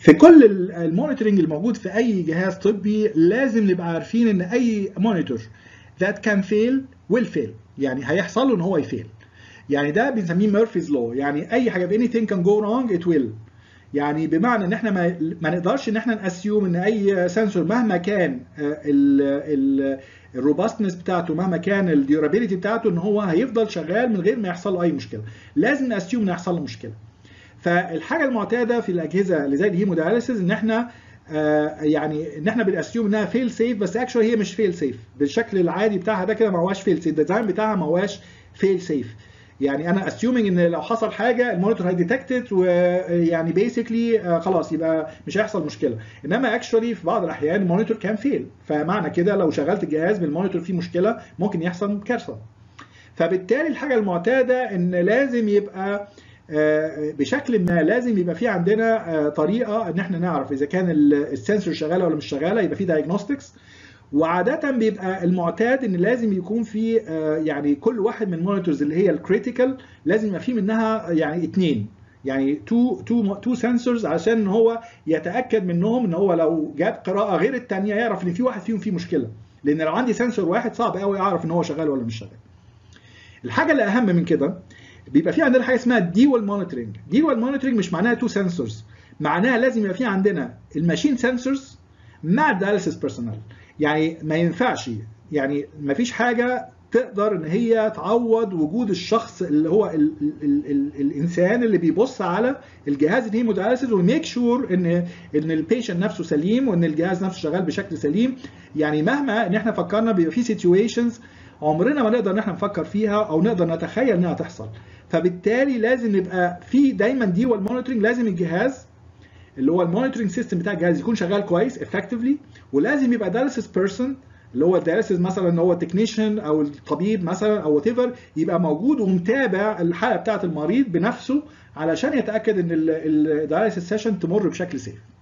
في كل المونيتورنج الموجود في اي جهاز طبي لازم نبقى عارفين ان اي مونيتور that can fail will fail، يعني هيحصل له ان هو يفيل. يعني ده بنسميه ميرفيز لو، يعني اي حاجه anything can go wrong it will. يعني بمعنى ان احنا ما نقدرش ان احنا ناسيوم ان اي سنسور مهما كان الروبستنس بتاعته، مهما كان الديورابيلتي بتاعته، ان هو هيفضل شغال من غير ما يحصل له اي مشكله. لازم ناسيوم ان يحصل له مشكله. فالحاجه المعتاده في الاجهزه اللي زي الهيمودياليسيس ان احنا يعني ان احنا بناسيوم انها فيل سيف، بس اكشوالي هي مش فيل سيف بالشكل العادي بتاعها ده كده، ما هواش فيل سيف، الديزاين بتاعها ما هواش فيل سيف. يعني انا اسيومينج ان لو حصل حاجه المونيتور هيديتكتد ويعني بيسكلي خلاص يبقى مش هيحصل مشكله، انما اكشوالي في بعض الاحيان المونيتور كان فيل، فمعنى كده لو شغلت الجهاز بالمونيتور فيه مشكله ممكن يحصل كارثه. فبالتالي الحاجه المعتاده ان لازم يبقى بشكل ما لازم يبقى في عندنا طريقه ان احنا نعرف اذا كان السنسور شغاله ولا مش شغاله، يبقى في دايجنوستكس. وعاده بيبقى المعتاد ان لازم يكون في يعني كل واحد من المونيتورز اللي هي الكريتيكال لازم يبقى في منها يعني اثنين، يعني تو سنسورز، عشان هو يتاكد منهم ان هو لو جاب قراءه غير الثانيه يعرف ان في واحد فيهم فيه مشكله، لان لو عندي سنسور واحد صعب قوي اعرف ان هو شغال ولا مش شغال. الحاجه اللي اهم من كده بيبقى في عندنا حاجه اسمها ديوال مونيتورنج. ديوال مونيتورنج مش معناها تو سنسورز، معناها لازم يبقى في عندنا الماشين سنسورز مع الدياليسيس بيرسونال. يعني ما ينفعش، يعني ما فيش حاجه تقدر ان هي تعوض وجود الشخص اللي هو الانسان اللي بيبص على الجهاز الهيمودياليسيس وميك شور ان البيشنت نفسه سليم وان الجهاز نفسه شغال بشكل سليم. يعني مهما ان احنا فكرنا بيبقى في سيتويشنز عمرنا ما نقدر ان احنا نفكر فيها او نقدر نتخيل انها تحصل. فبالتالي لازم يبقى في دايما ديوال مونيتورنج، لازم الجهاز اللي هو المونيتورنج سيستم بتاع الجهاز يكون شغال كويس افكتفلي، ولازم يبقى دايليسيس بيرسون اللي هو الدايليسيس مثلا اللي هو التكنيشن او الطبيب مثلا او وات ايفر يبقى موجود ومتابع الحاله بتاعه المريض بنفسه علشان يتاكد ان الدايليسيس سيشن تمر بشكل سيف.